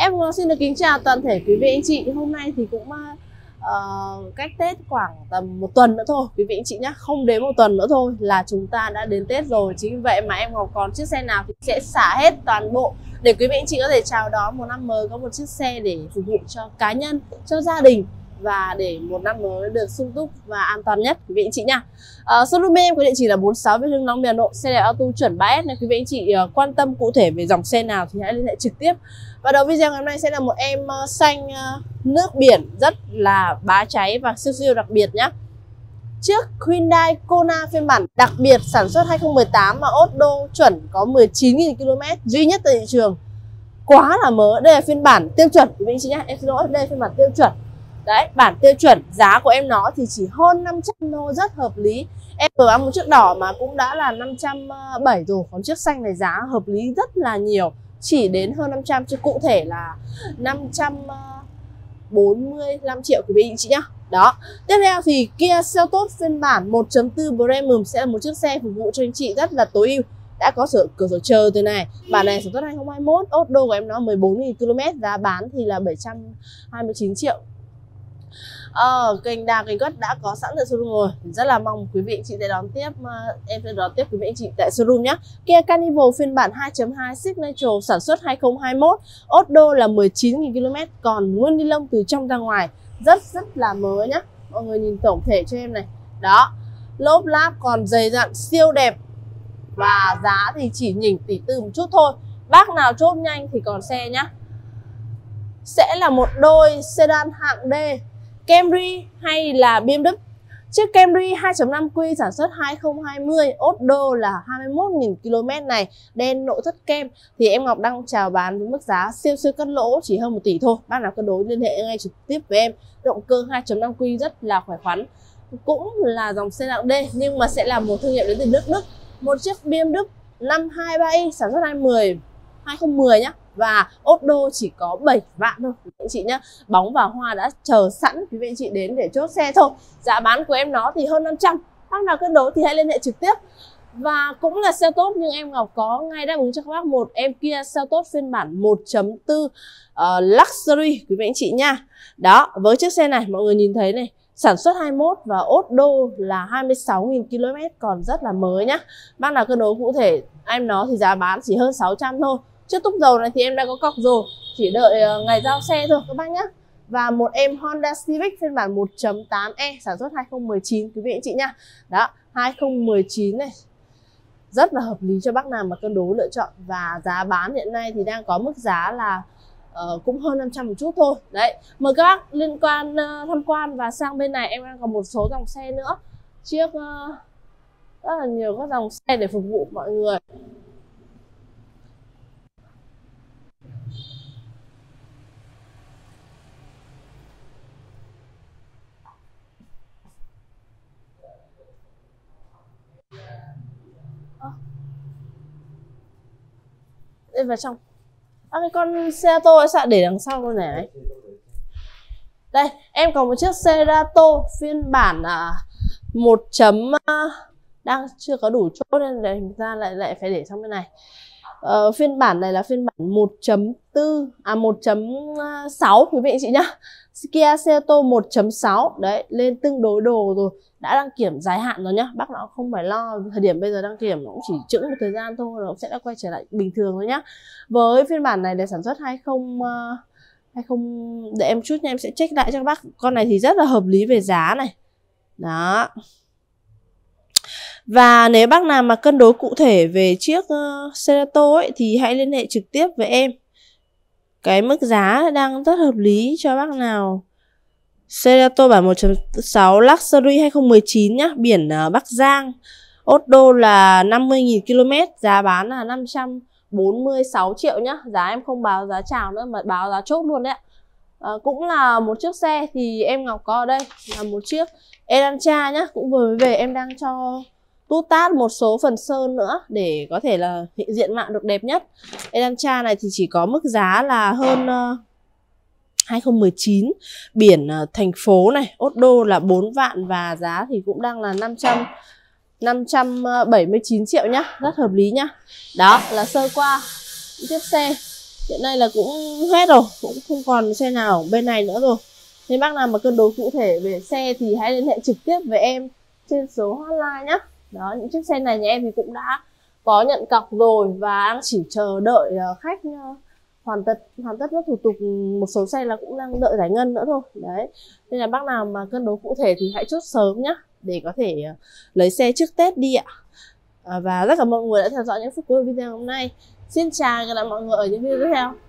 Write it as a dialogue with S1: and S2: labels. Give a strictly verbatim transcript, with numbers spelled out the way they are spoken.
S1: Em xin được kính chào toàn thể quý vị anh chị. Hôm nay thì cũng uh, cách Tết khoảng tầm một tuần nữa thôi quý vị anh chị nhé. Không đến một tuần nữa thôi là chúng ta đã đến Tết rồi. Chính vì vậy mà em Ngọc còn chiếc xe nào thì sẽ xả hết toàn bộ để quý vị anh chị có thể chào đón một năm mới, có một chiếc xe để phục vụ cho cá nhân, cho gia đình, và để một năm mới được sung túc và an toàn nhất quý vị anh chị nha. Uh, showroom bên em có địa chỉ là bốn mươi sáu Việt Hưng, Long Biên, Hà Nội. Xe đẹp auto chuẩn ba S. Nếu quý vị anh chị uh, quan tâm cụ thể về dòng xe nào thì hãy liên hệ trực tiếp. Và đầu video ngày hôm nay sẽ là một em uh, xanh uh, nước biển rất là bá cháy và siêu siêu đặc biệt nhé. Chiếc Hyundai Kona phiên bản đặc biệt sản xuất hai không một tám và ốt đô chuẩn có mười chín nghìn ki lô mét duy nhất tại thị trường. Quá là mới. Đây là phiên bản tiêu chuẩn quý vị anh chị nhé. Em xin lỗi, đây là phiên bản tiêu chuẩn. Đấy, bản tiêu chuẩn, giá của em nó thì chỉ hơn năm trăm đô, rất hợp lý. Em vừa ăn một chiếc đỏ mà cũng đã là năm trăm bảy rồi. Còn chiếc xanh này giá hợp lý rất là nhiều, chỉ đến hơn năm trăm, chứ cụ thể là năm trăm bốn mươi lăm triệu quý vị chị nhá. Đó. Tiếp theo thì Kia Seltos phiên bản một chấm bốn Premium sẽ là một chiếc xe phục vụ cho anh chị rất là tối ưu. Đã có cửa, cửa sổ chờ từ này. Bản này sản xuất hai không hai mốt, ốt đô của em nó mười bốn nghìn ki lô mét, giá bán thì là bảy trăm hai mươi chín triệu. Ờ, kênh đa kênh cất đã có sẵn tại showroom rồi. Rất là mong quý vị chị sẽ đón tiếp, uh, em sẽ đón tiếp quý vị chị tại showroom nhé. Kia Carnival phiên bản hai chấm hai Signature sản xuất hai không hai mốt, ốt đô là mười chín nghìn ki lô mét, còn nguyên ni lông từ trong ra ngoài, rất rất là mới nhá. Mọi người nhìn tổng thể cho em này. Đó, lốp láp còn dày dặn siêu đẹp. Và giá thì chỉ nhỉnh tỷ tư một chút thôi. Bác nào chốt nhanh thì còn xe nhá. Sẽ là một đôi sedan hạng D, Camry hay là bê em vê. Chiếc Camry hai chấm năm Q sản xuất hai không hai không, ốt đô là hai mươi mốt nghìn ki lô mét này, đen nội thất kem thì em Ngọc đang chào bán với mức giá siêu siêu cắt lỗ chỉ hơn một tỷ thôi. Bác nào cân đối liên hệ ngay trực tiếp với em. Động cơ hai chấm năm Q rất là khỏe khoắn, cũng là dòng xe hạng D nhưng mà sẽ là một thương hiệu đến từ nước Đức. Một chiếc bê em vê năm hai ba i sản xuất hai không một không nhá. Và ốt đô chỉ có bảy vạn thôi quý anh chị nhá. Bóng và hoa đã chờ sẵn quý vị anh chị đến để chốt xe thôi. Giá bán của em nó thì hơn năm trăm. Bác nào cân đối thì hãy liên hệ trực tiếp. Và cũng là xe tốt nhưng em Ngọc có ngay đáp ứng cho các bác một em Kia Seltos phiên bản một chấm bốn uh, Luxury quý vị anh chị nha. Đó, với chiếc xe này mọi người nhìn thấy này, sản xuất hai mươi mốt và ốt đô là hai mươi sáu nghìn ki lô mét, còn rất là mới nhá. Bác nào cân đối cụ thể em nó thì giá bán chỉ hơn sáu trăm thôi. Chiếc túp dầu này thì em đã có cọc rồi, chỉ đợi ngày giao xe thôi các bác nhé. Và một em Honda Civic phiên bản một chấm tám E sản xuất hai không một chín quý vị anh chị nha. Đó, hai không một chín này. Rất là hợp lý cho bác nào mà cân đối lựa chọn. Và giá bán hiện nay thì đang có mức giá là uh, cũng hơn năm trăm một chút thôi. Đấy, mời các bác liên quan uh, tham quan. Và sang bên này em đang có một số dòng xe nữa. Chiếc uh, rất là nhiều các dòng xe để phục vụ mọi người. Đây vào trong. À, cái con Cerato sao để đằng sau luôn này. Đây, em có một chiếc Cerato phiên bản à, một chấm uh, đang chưa có đủ chỗ nên để hình ra lại lại phải để sang bên này. Uh, phiên bản này là phiên bản một chấm bốn à một chấm sáu quý vị chị nhá. Kia Cerato một chấm sáu đấy, lên tương đối đồ rồi, đã đăng kiểm dài hạn rồi nhá. Bác nào không phải lo, thời điểm bây giờ đăng kiểm nó cũng chỉ chững một thời gian thôi, nó sẽ đã quay trở lại bình thường thôi nhá. Với phiên bản này để sản xuất hai không hai không, để em chút nha, em sẽ check lại cho các bác. Con này thì rất là hợp lý về giá này. Đó. Và nếu bác nào mà cân đối cụ thể về chiếc uh, Cerato ấy thì hãy liên hệ trực tiếp với em. Cái mức giá đang rất hợp lý cho bác nào. Cerato bản một chấm sáu Luxury hai không một chín nhá, biển uh, Bắc Giang. Ốt đô là năm mươi nghìn ki lô mét, giá bán là năm trăm bốn mươi sáu triệu nhá. Giá em không báo giá chào nữa mà báo giá chốt luôn đấy ạ. À, cũng là một chiếc xe thì em Ngọc có ở đây là một chiếc Elantra nhá, cũng vừa mới về em đang cho tút tát một số phần sơn nữa để có thể là hiện diện mạo được đẹp nhất. Elantra này thì chỉ có mức giá là hơn uh, hai không một chín, biển uh, thành phố này, ốt đô là bốn vạn và giá thì cũng đang là năm trăm bảy mươi chín triệu nhá, rất hợp lý nhá. Đó là sơ qua chiếc xe hiện nay là cũng hết rồi, cũng không còn xe nào ở bên này nữa rồi. Nếu bác nào mà cân đối cụ thể về xe thì hãy liên hệ trực tiếp với em trên số hotline nhé. Đó, những chiếc xe này nhà em thì cũng đã có nhận cọc rồi và đang chỉ chờ đợi khách hoàn tất hoàn tất các thủ tục. Một số xe là cũng đang đợi giải ngân nữa thôi. Đấy, nên là bác nào mà cân đối cụ thể thì hãy chốt sớm nhé, để có thể lấy xe trước Tết đi ạ. À, và rất cảm ơn mọi người đã theo dõi những phút cuối video hôm nay. Xin chào và hẹn gặp lại mọi người ở những video tiếp theo.